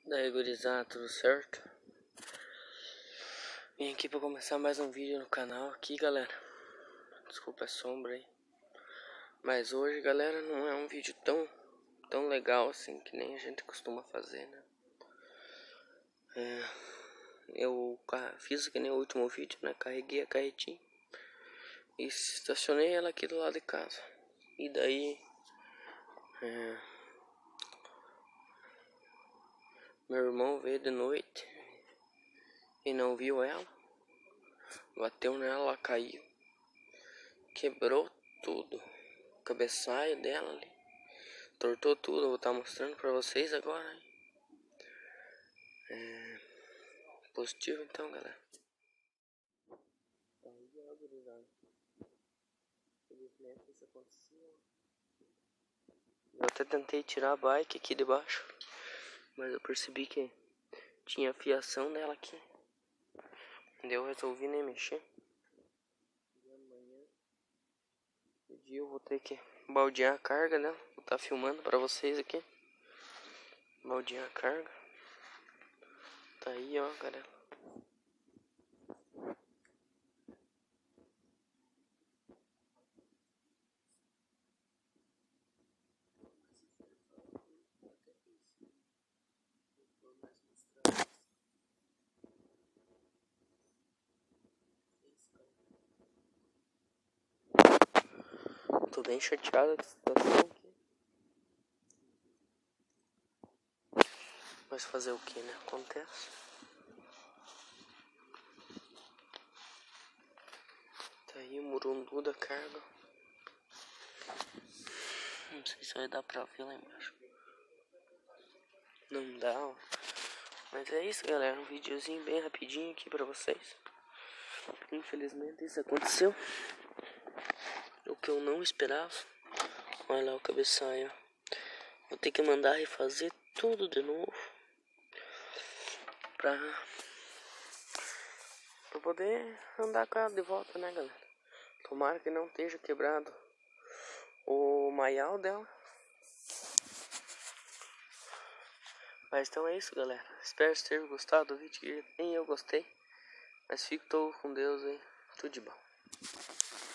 Daí, gurizada, tudo certo? Vim aqui pra começar mais um vídeo no canal aqui, galera. Desculpa a sombra aí. Mas hoje, galera, não é um vídeo tão legal assim que nem a gente costuma fazer, né? Eu fiz que nem o último vídeo, né? Carreguei a carretinha e estacionei ela aqui do lado de casa. E daí meu irmão veio de noite e não viu ela. Bateu nela, ela caiu. Quebrou tudo. O cabeçalho dela ali. Tortou tudo, eu vou estar mostrando pra vocês agora. Positivo então, galera. Aí, ó, gurizada. Felizmente isso aconteceu. Eu até tentei tirar a bike aqui de baixo, mas eu percebi que tinha fiação nela aqui. Daí eu resolvi nem mexer. E amanhã de dia eu vou ter que baldear a carga, né? Vou estar filmando pra vocês aqui. Baldear a carga. Tá aí, ó, galera. Tô bem chateado com a situação aqui. Mas fazer o que, né? Acontece. Tá aí o murundu da carga. Não sei se vai dar pra ver lá embaixo. Não dá, ó. Mas é isso, galera. Um videozinho bem rapidinho aqui pra vocês. Infelizmente isso aconteceu. O que eu não esperava. Olha lá o cabeçalho. Vou ter que mandar refazer tudo de novo. Pra poder andar com ela de volta, né, galera? Tomara que não esteja quebrado o maial dela. Mas então é isso, galera. Espero que tenham gostado do vídeo. Nem eu gostei. Mas fico todo com Deus aí. Tudo de bom.